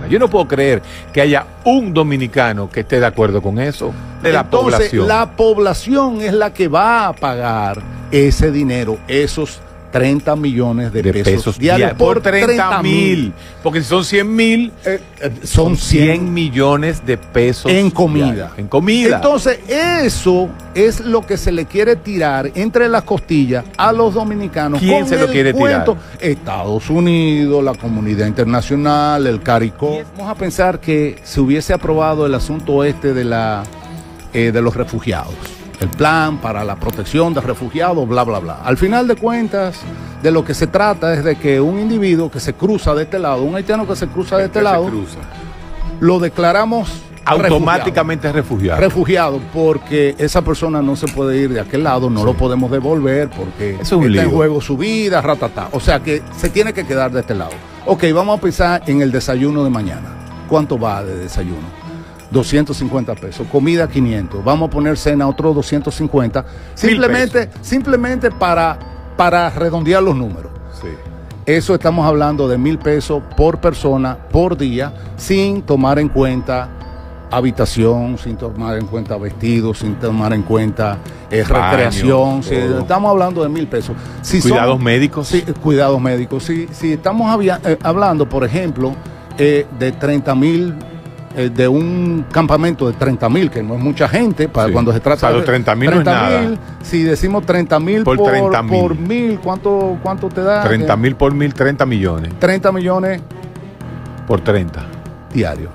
Yo no puedo creer que haya un dominicano que esté de acuerdo con eso. De la población. La población es la que va a pagar ese dinero, esos 30 millones de pesos diarios por 30.000. Porque si son 100.000, son 100 millones de pesos en comida. Diarios. En comida. Entonces, eso es lo que se le quiere tirar entre las costillas a los dominicanos. ¿Quién se lo quiere tirar? Estados Unidos, la comunidad internacional, el CARICOM. Vamos a pensar que se hubiese aprobado el asunto de los refugiados. El plan para la protección de refugiados, bla, bla, bla. Al final de cuentas, de lo que se trata es de que un individuo que se cruza de este lado, un haitiano que se cruza de este lado, lo declaramos automáticamente refugiado. Refugiado, porque esa persona no se puede ir de aquel lado, no lo podemos devolver porque está en juego su vida, ratatá. O sea que se tiene que quedar de este lado. Ok, vamos a pensar en el desayuno de mañana. ¿Cuánto va de desayuno? 250 pesos, comida 500, vamos a poner cena otro 250, simplemente para redondear los números. Sí. Eso estamos hablando de 1,000 pesos por persona, por día, sin tomar en cuenta habitación, sin tomar en cuenta vestidos, sin tomar en cuenta recreación. Sí, estamos hablando de 1,000 pesos. Cuidados médicos. Sí, cuidados médicos. Si estamos hablando, por ejemplo, de 30,000, de un campamento de 30,000, que no es mucha gente, para cuando se trata de 30,000 no es nada. Si decimos 30,000 por 1,000, ¿cuánto te da? 30,000 por 1,000, 30 millones. 30 millones por 30. Diario.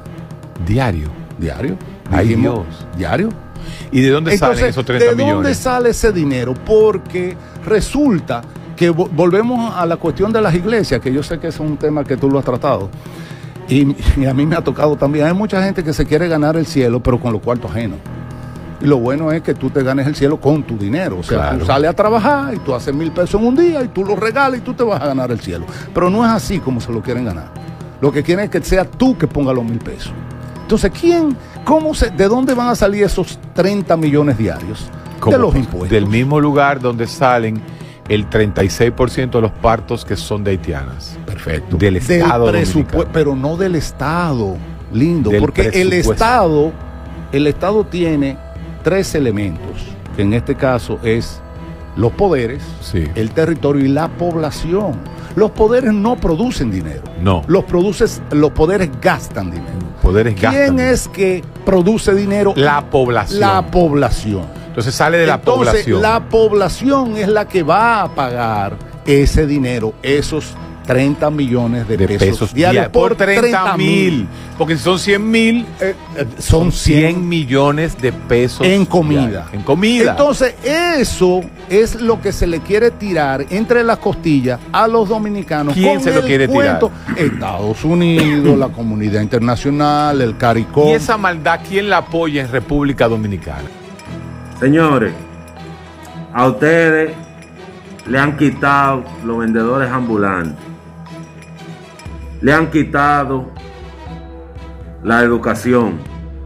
Ay, Dios. Diario. ¿Y de dónde salen esos 30 millones? ¿De dónde sale ese dinero? Porque resulta que volvemos a la cuestión de las iglesias, que yo sé que es un tema que tú lo has tratado. Y a mí me ha tocado también. Hay mucha gente que se quiere ganar el cielo, pero con los cuartos ajenos. Y lo bueno es que tú te ganes el cielo con tu dinero. O sea, tú sales a trabajar y tú haces 1,000 pesos en un día y tú lo regalas y tú te vas a ganar el cielo. Pero no es así como se lo quieren ganar. Lo que quieren es que sea tú que pongas los 1,000 pesos. Entonces, ¿de dónde van a salir esos 30 millones diarios? De los impuestos. Del mismo lugar donde salen el 36% de los partos que son de haitianas. Perfecto. Del Estado dominicano. Pero no del Estado, lindo. Porque el Estado tiene 3 elementos, que en este caso es los poderes, el territorio y la población. Los poderes no producen dinero. No. Los poderes gastan dinero. ¿Quién es que produce dinero? La población. La población. Entonces sale de la población. La población es la que va a pagar ese dinero, esos 30 millones de pesos diarios por 30,000. Porque si son 100,000, son 100 millones de pesos en comida. En comida. Entonces, eso es lo que se le quiere tirar entre las costillas a los dominicanos. ¿Quién se lo quiere tirar? Estados Unidos, la comunidad internacional, el CARICOM. ¿Y esa maldad quién la apoya en República Dominicana? Señores, a ustedes le han quitado los vendedores ambulantes, le han quitado la educación,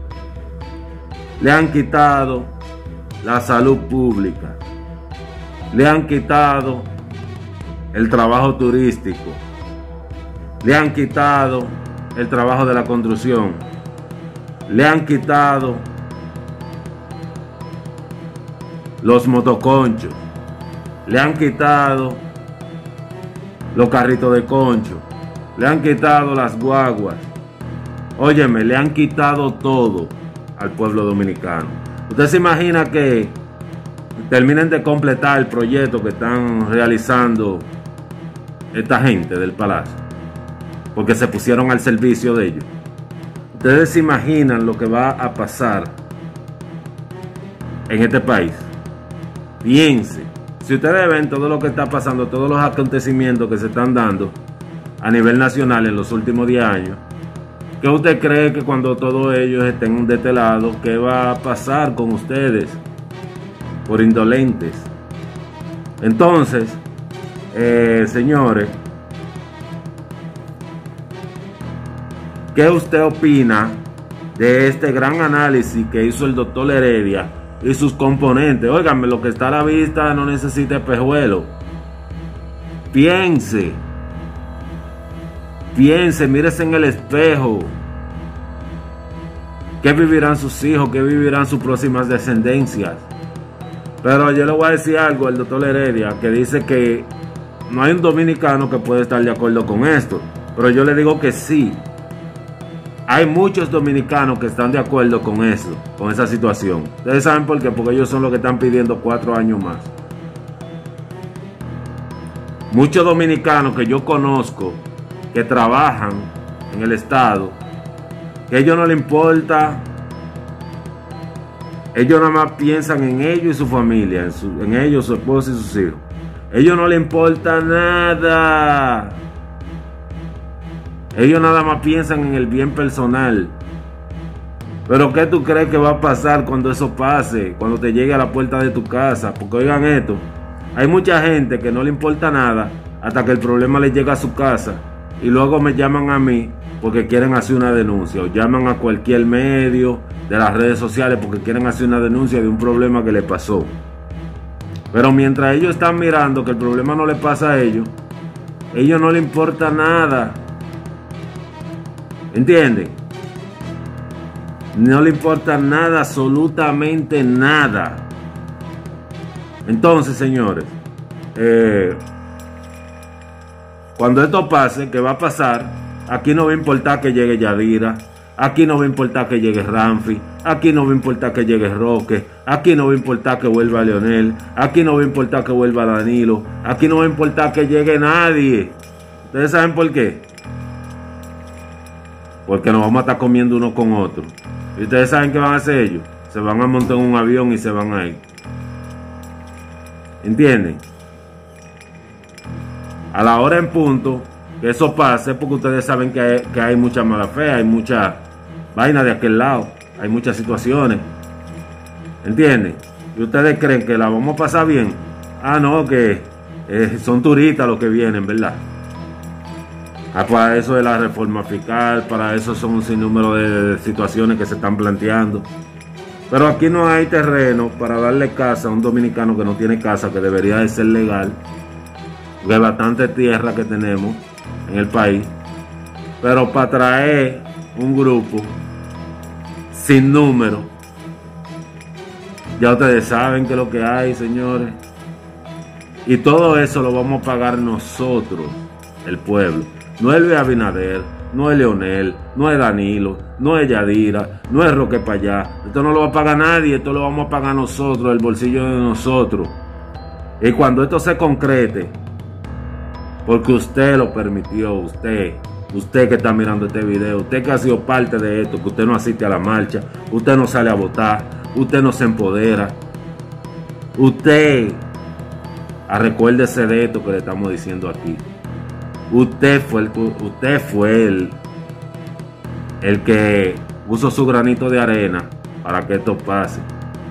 le han quitado la salud pública, le han quitado el trabajo turístico, le han quitado el trabajo de la construcción, le han quitado los motoconchos, le han quitado los carritos de concho, le han quitado las guaguas. Óyeme, le han quitado todo al pueblo dominicano. ¿Usted se imagina que terminen de completar el proyecto que están realizando esta gente del Palacio? Porque se pusieron al servicio de ellos. ¿Ustedes se imaginan lo que va a pasar en este país? Piense, si ustedes ven todo lo que está pasando, todos los acontecimientos que se están dando a nivel nacional en los últimos 10 años, ¿qué usted cree que cuando todos ellos estén de este lado, qué va a pasar con ustedes por indolentes? Entonces, señores, ¿qué usted opina de este gran análisis que hizo el doctor Heredia y sus componentes? Óigame, lo que está a la vista no necesita espejuelo. Piense, mírese en el espejo. ¿Qué vivirán sus hijos? ¿Qué vivirán sus próximas descendencias? Pero yo le voy a decir algo al doctor Heredia, que dice que no hay un dominicano que pueda estar de acuerdo con esto. Pero yo le digo que sí. Hay muchos dominicanos que están de acuerdo con eso, con esa situación. Ustedes saben por qué, porque ellos son los que están pidiendo 4 años más. Muchos dominicanos que yo conozco, que trabajan en el Estado, que a ellos no les importa, ellos nada más piensan en ellos y su familia, en ellos, su esposa y sus hijos. Ellos no les importa nada. Ellos nada más piensan en el bien personal. Pero ¿qué tú crees que va a pasar cuando eso pase? Cuando te llegue a la puerta de tu casa. Porque oigan esto, hay mucha gente que no le importa nada hasta que el problema les llega a su casa. Y luego me llaman a mí porque quieren hacer una denuncia. O llaman a cualquier medio de las redes sociales porque quieren hacer una denuncia de un problema que les pasó. Pero mientras ellos están mirando que el problema no les pasa a ellos no les importa nada. ¿Entienden? No le importa nada, absolutamente nada. Entonces, señores, cuando esto pase, ¿qué va a pasar? Aquí no va a importar que llegue Yadira, aquí no va a importar que llegue Ramfi, aquí no va a importar que llegue Roque, aquí no va a importar que vuelva Leonel, aquí no va a importar que vuelva Danilo, aquí no va a importar que llegue nadie. ¿Ustedes saben por qué? Porque nos vamos a estar comiendo uno con otro. ¿Y ustedes saben qué van a hacer ellos? Se van a montar en un avión y se van a ir. ¿Entienden? A la hora en punto que eso pase, porque ustedes saben que hay mucha mala fe, hay mucha vaina de aquel lado, hay muchas situaciones. ¿Entienden? ¿Y ustedes creen que la vamos a pasar bien? Ah, no, que son turistas los que vienen, ¿verdad? Para eso de la reforma fiscal, para eso son un sinnúmero de situaciones que se están planteando. Pero aquí no hay terreno para darle casa a un dominicano que no tiene casa, que debería de ser legal. Porque hay bastante tierra que tenemos en el país. Pero para traer un grupo sin número, ya ustedes saben que es lo que hay, señores. Y todo eso lo vamos a pagar nosotros, el pueblo. No es Luis Abinader, no es Leonel, no es Danilo, no es Yadira, no es Roque para allá. Esto no lo va a pagar nadie, esto lo vamos a pagar nosotros, el bolsillo de nosotros. Y cuando esto se concrete, porque usted lo permitió, usted que está mirando este video, usted que ha sido parte de esto, que usted no asiste a la marcha, usted no sale a votar, usted no se empodera, usted, recuérdese de esto que le estamos diciendo aquí. Usted fue el que puso su granito de arena para que esto pase.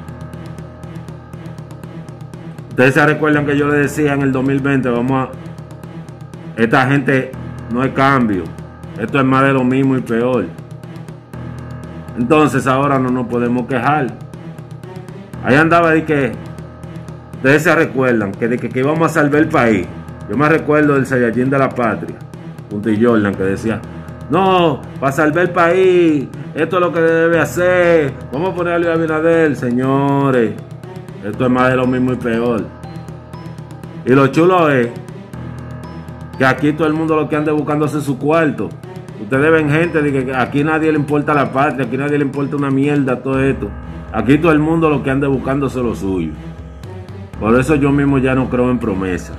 Ustedes se recuerdan que yo les decía en el 2020, esta gente no es cambio, esto es más de lo mismo y peor. Entonces ahora no nos podemos quejar. Ahí andaba de que, ustedes se recuerdan que íbamos a salvar el país. Yo me recuerdo del Saiyajin de la Patria, junto a Jordan, que decía, no, para salvar el país, esto es lo que debe hacer, vamos a ponerle a Abinader. Señores, esto es más de lo mismo y peor. Y lo chulo es que aquí todo el mundo lo que anda buscándose su cuarto. Ustedes ven gente de que aquí nadie le importa la patria, aquí nadie le importa una mierda todo esto. Aquí todo el mundo lo que anda buscándose lo suyo. Por eso yo mismo ya no creo en promesa.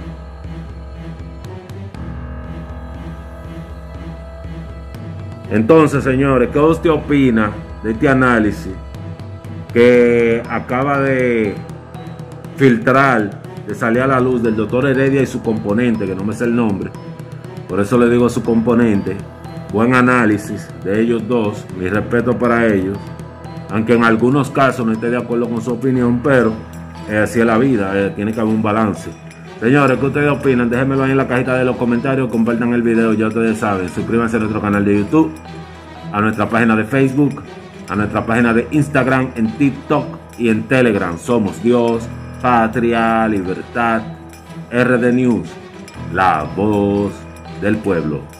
Entonces, señores, ¿qué usted opina de este análisis que acaba de filtrar, de salir a la luz del doctor Heredia y su componente, que no me sé el nombre? Por eso le digo su componente. Buen análisis de ellos dos, mi respeto para ellos, aunque en algunos casos no esté de acuerdo con su opinión, pero así es la vida, tiene que haber un balance. Señores, ¿qué ustedes opinan? Déjenmelo ahí en la cajita de los comentarios, compartan el video, ya ustedes saben, suscríbanse a nuestro canal de YouTube, a nuestra página de Facebook, a nuestra página de Instagram, en TikTok y en Telegram. Somos Dios, Patria, Libertad, RD News, la voz del pueblo.